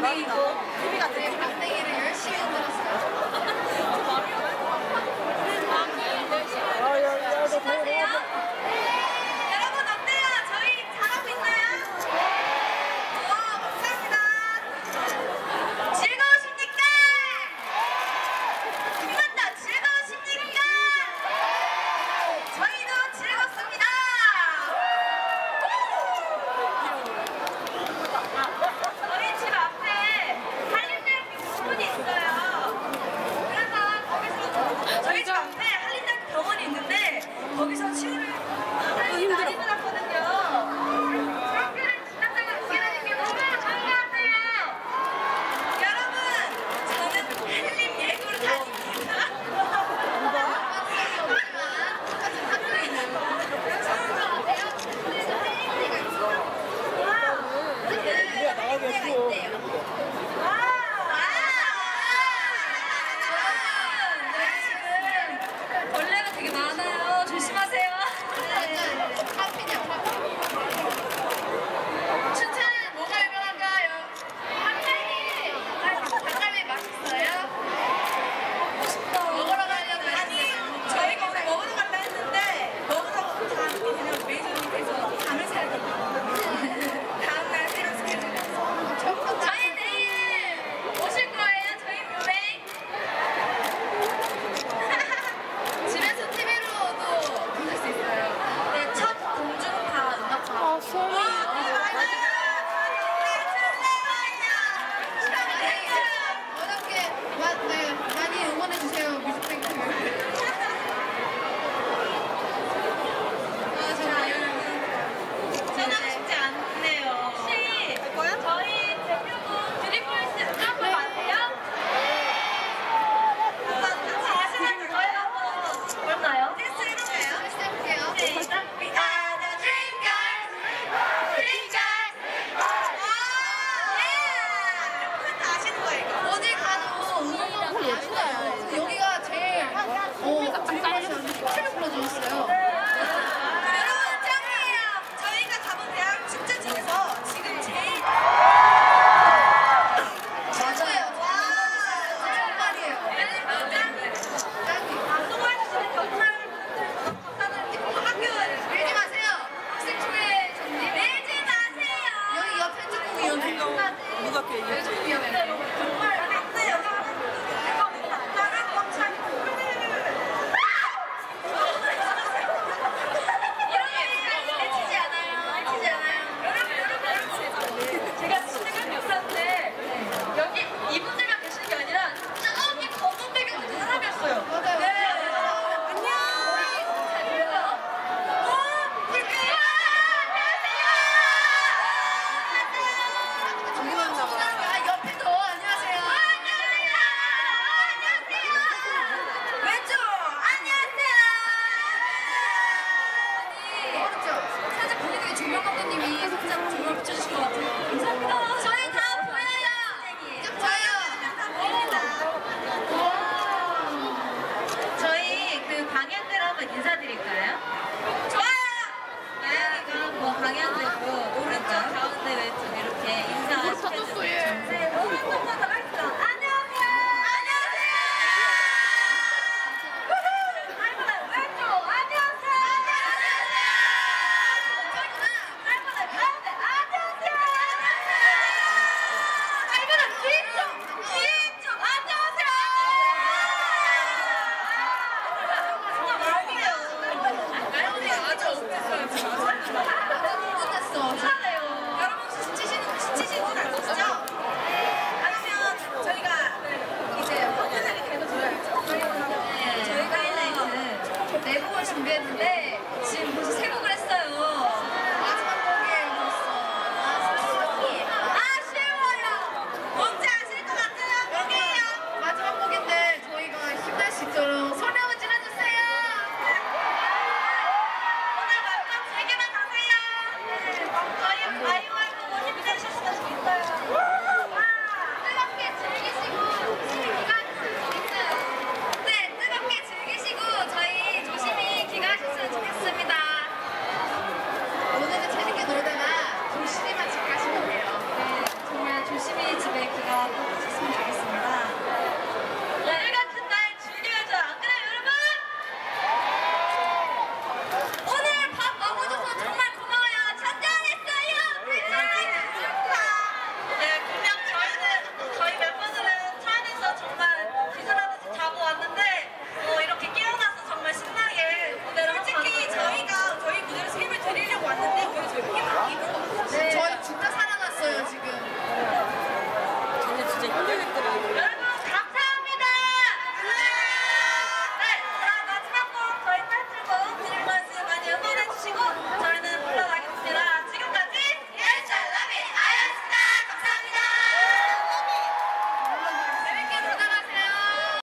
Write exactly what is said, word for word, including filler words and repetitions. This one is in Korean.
막내이고 티비가 되게 막내기를 열심히 흔들었어요. 거기서 치료를 많이 받았거든요. 학교를 지나다가 웃기라는 게 너무 반가워요. 여러분, 저는 한림 예고를 다닙니다. 우리가 나가겠어. 벌레가 되게 많아요. 조심하세요. 추천은 뭐가 유명한가요? 닭갈비! 닭갈비 맛있어요? 먹고 싶다. 먹으러 가려고 아니, 저희가 오늘 먹으러 갈라 했는데 먹으러 다 그냥 매니저님께서 밤을 새야 된다고. 다음날 새로 스케줄이었어. 저희 내일 오실 거예요? 저희 뮤뱅? 집에서 티비로도 보실 수 있어요. 네, 첫 공중파 음악과. 아, 소리. 어렵게 네, 많이 응원해주세요, 뮤직뱅크. 아, 전화가 쉽지 않네요. 혹시 저희 대표분 드리플스 한번 아세요? 한번 아시는지 저희가 한번 볼까요? 테스트 해볼까요? 테스트 해볼게요. 네, 시작. We are the Dream Girls. Dream Girls. 아, 예. 멘트 아시는 거예요, 이거? 어딜 가도 응원만 많아요. 여기가 제일 어, 드림걸스한테 최를 불러주셨어요. 여러분 짱이에요. 저희가 가본 대학 축제 중에서 지금 제일 최고예요. 와, 정말이에요. 짱이. 방송해주시는 경찰 학교에 밀지 마세요. 학생 초회 전님 밀지 마세요. 여기 옆에 조금 위험해. 누가 걔 네, 좀 위험해요. 정말